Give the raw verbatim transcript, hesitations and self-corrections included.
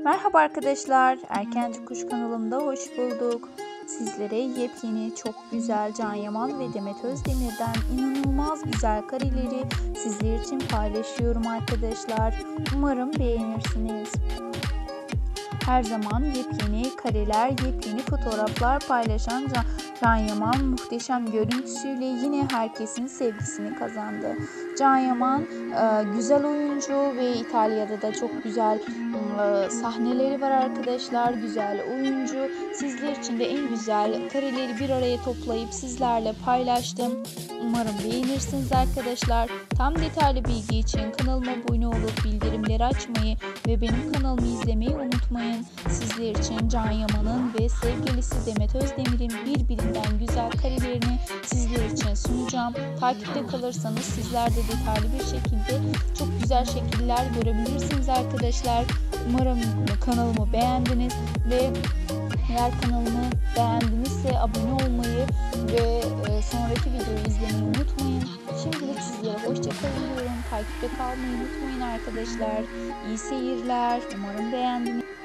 Merhaba arkadaşlar, Erkenci Kuş kanalımda hoş bulduk. Sizlere yepyeni, çok güzel Can Yaman ve Demet Özdemir'den inanılmaz güzel kareleri sizler için paylaşıyorum arkadaşlar. Umarım beğenirsiniz. Her zaman yepyeni kareler, yepyeni fotoğraflar paylaşan Can, Can Yaman muhteşem görüntüsüyle yine herkesin sevgisini kazandı. Can Yaman e, güzel oyuncu ve İtalya'da da çok güzel e, sahneleri var arkadaşlar. Güzel oyuncu. Sizler için de en güzel kareleri bir araya toplayıp sizlerle paylaştım. Umarım beğenirsiniz arkadaşlar. Tam detaylı bilgi için kanalıma abone olup bildirimleri açmayı ve benim kanalımı izlemeyi unutmayın. Sizler için Can Yaman'ın ve sevgilisi Demet Özdemir'in birbirinden güzel karelerini sizler için sunacağım. Takipte kalırsanız sizler de detaylı bir şekilde çok güzel şekiller görebilirsiniz arkadaşlar. Umarım kanalımı beğendiniz ve eğer kanalımı beğendinizse abone olmayı ve sonraki videoyu izlemeyi unutmayın. Şimdilik sizlere hoşçakalın diyorum. Takipte kalmayı unutmayın arkadaşlar. İyi seyirler. Umarım beğendiniz.